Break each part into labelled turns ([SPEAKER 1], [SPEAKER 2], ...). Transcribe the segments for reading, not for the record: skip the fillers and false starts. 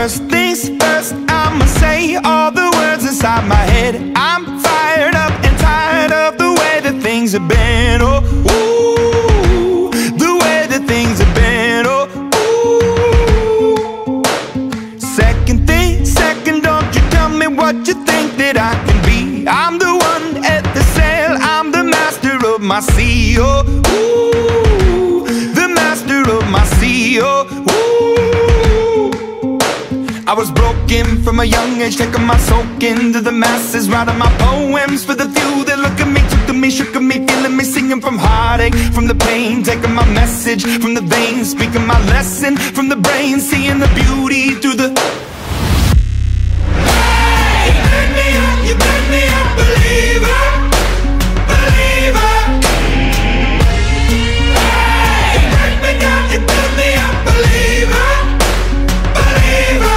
[SPEAKER 1] First things first, I'ma say all the words inside my head. I'm fired up and tired of the way that things have been. Oh, ooh, the way that things have been. Oh, ooh. Second thing, second, don't you tell me what you think that I can be. I'm the one at the sail, I'm the master of my sea. Oh, ooh, the master of my sea. Oh, ooh. I was broken from a young age, taking my soak into the masses, writing my poems for the few that look at me, took to me, shook at me, feeling me, singing from heartache, from the pain, taking my message from the veins, speaking my lesson from the brain, seeing the beauty through the... Hey, you burn me up, you burn me up, believer, believer. Hey, you burn me down, you burn me up, believer, believer.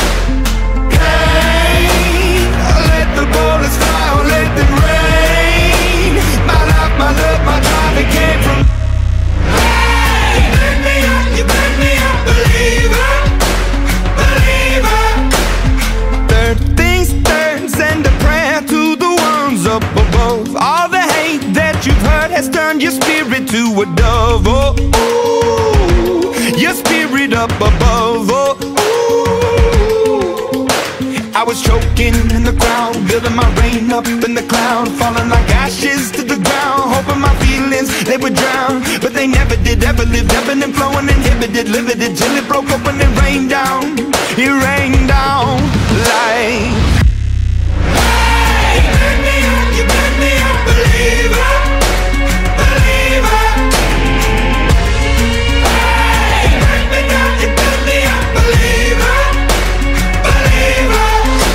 [SPEAKER 1] Up above, all the hate that you've heard has turned your spirit to a dove. Oh, ooh, your spirit up above. Oh, ooh. I was choking in the crowd, building my rain up in the cloud, falling like ashes to the ground, hoping my feelings they would drown, but they never did. Ever lived, ebbing and flowing, inhibited, limited, till it broke open and rained down. It rained down like... You burn me up, believer, believer. Hey, you burn me down, you burn me up, believer, believer.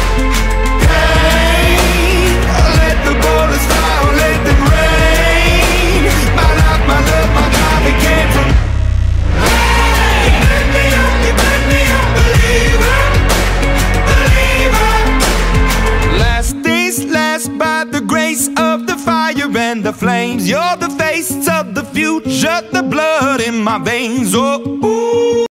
[SPEAKER 1] Hey, let the bullets fly, let them rain. My life, my love, my drive, it came from... Hey, you burn me up, believer, believer. Last things last, by the grace of the fire and the flames, you're the face of the future, the blood in my veins. Oh, ooh.